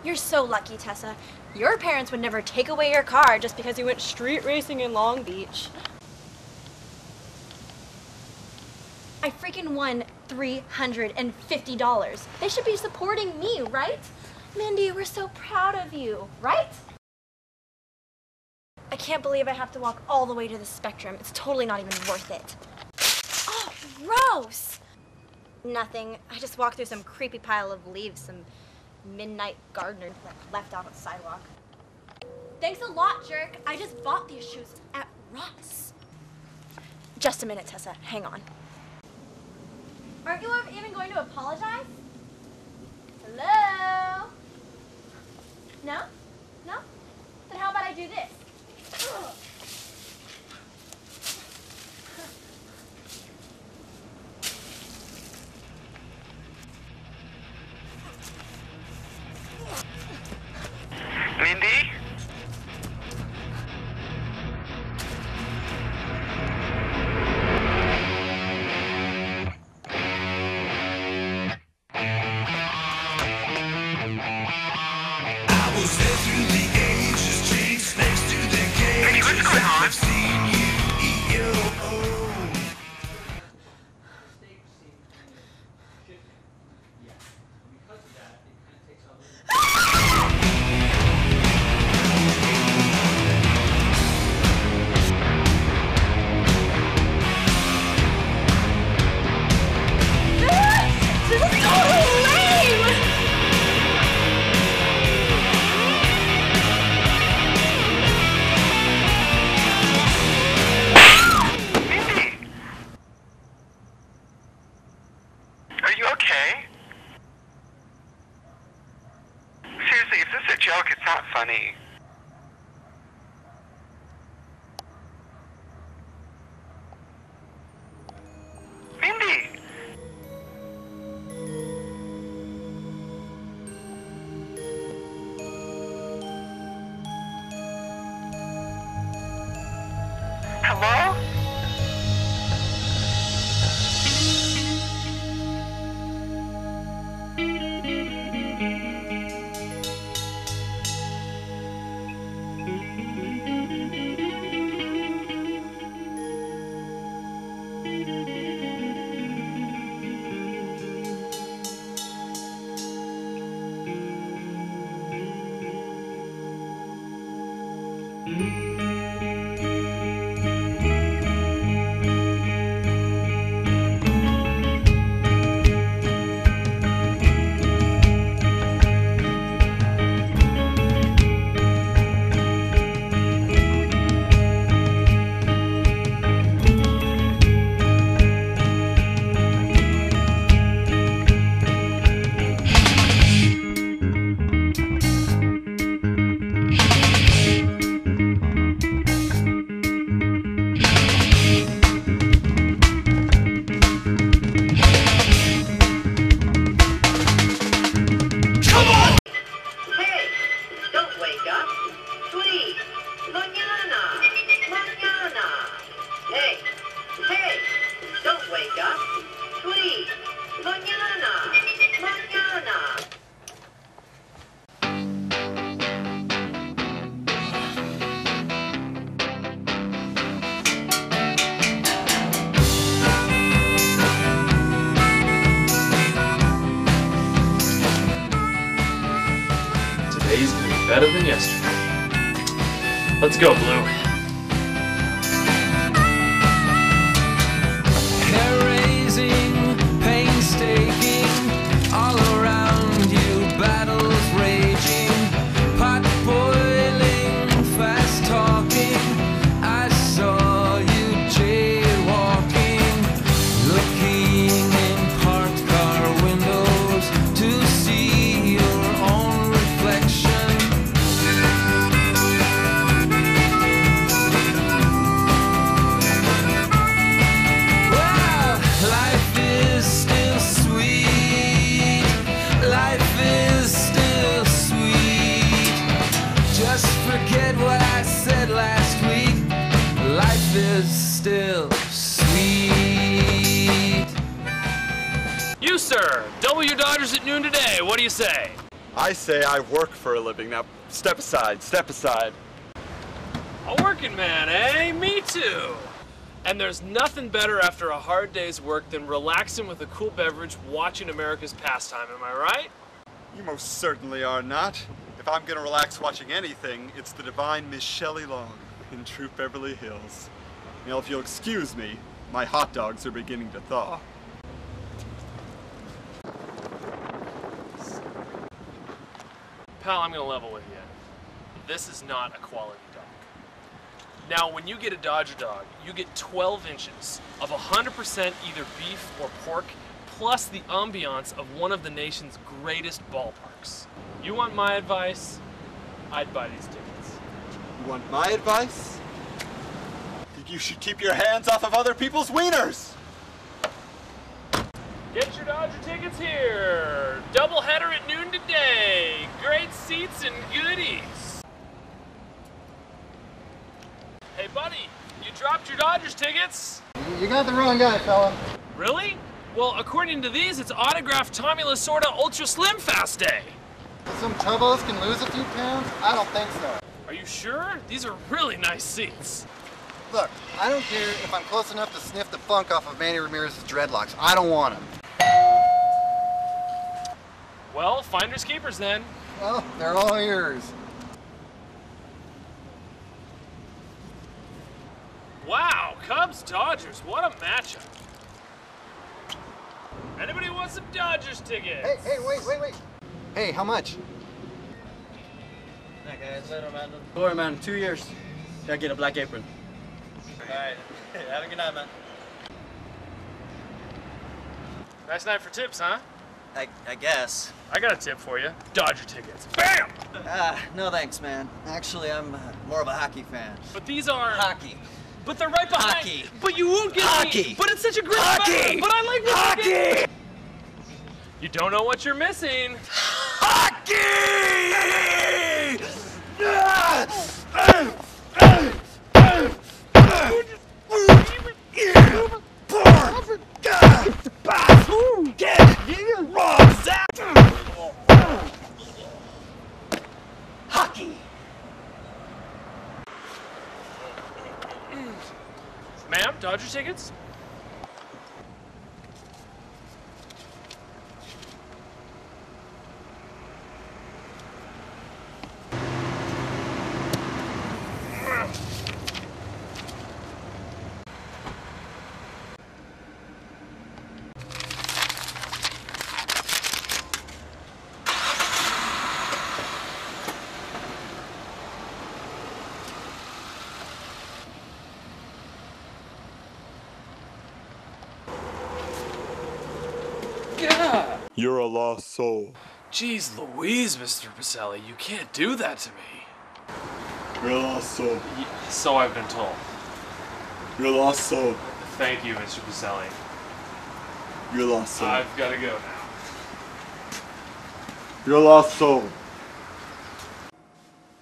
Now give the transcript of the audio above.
You're so lucky, Tessa. Your parents would never take away your car just because you went street racing in Long Beach. I freaking won $350. They should be supporting me, right? Mindy, we're so proud of you, right? I can't believe I have to walk all the way to the Spectrum. It's totally not even worth it. Oh, gross! Nothing. I just walked through some creepy pile of leaves some midnight gardener left out on the sidewalk. Thanks a lot, jerk. I just bought these shoes at Ross. Just a minute, Tessa. Hang on. Aren't you even going to apologize? Hello? No? No? Then how about I do this? Mindy? Are you okay? Seriously, if this is a joke, it's not funny. Mindy! Hello? Today's gonna be better than yesterday. Let's go, Blue. Hair-raising, painstaking, all around you, battles raging, pot boiling, fast talking. I saw you jaywalking, looking in parked car windows to see your own reflection. Forget what I said last week. Life is still sweet. You, sir! Double your Dodgers at noon today. What do you say? I say I work for a living. Now, step aside, step aside. A working man, eh? Me too. And there's nothing better after a hard day's work than relaxing with a cool beverage watching America's pastime, am I right? You most certainly are not. If I'm gonna relax watching anything, it's the divine Miss Shelley Long in True Beverly Hills. Now, if you'll excuse me, my hot dogs are beginning to thaw. Pal, I'm gonna level with you. This is not a quality dog. Now, when you get a Dodger dog, you get 12 inches of 100% either beef or pork, plus the ambiance of one of the nation's greatest ballparks. You want my advice? I'd buy these tickets. You want my advice? Think you should keep your hands off of other people's wieners! Get your Dodger tickets here. Doubleheader at noon today. Great seats and goodies. Hey, buddy, you dropped your Dodgers tickets. You got the wrong guy, fella. Really? Well, according to these, it's autographed Tommy Lasorda Ultra Slim Fast Day. Some tubos can lose a few pounds? I don't think so. Are you sure? These are really nice seats. Look, I don't care if I'm close enough to sniff the funk off of Manny Ramirez's dreadlocks. I don't want them. Well, finders keepers then. Well, they're all yours. Wow, Cubs Dodgers, what a matchup. Anybody want some Dodgers tickets? Hey, wait. Hey, how much? Don't worry, man. 2 years. Gotta get a black apron. Alright. Have a good night, man. Nice night for tips, huh? I guess. I got a tip for you. Dodger tickets. Bam! No thanks, man. Actually, I'm more of a hockey fan. But these are... Hockey. But they're right behind... Hockey. But you won't get Hockey. me... But it's such a great... Hockey. But I like this... Hockey! You don't know what you're missing. Hockey! Hockey! Ma'am, Dodger tickets? Yeah. You're a lost soul. Jeez Louise, Mr. Pacelli, you can't do that to me. You're a lost soul. So I've been told. You're a lost soul. Thank you, Mr. Pacelli. You're a lost soul. I've got to go now. You're a lost soul.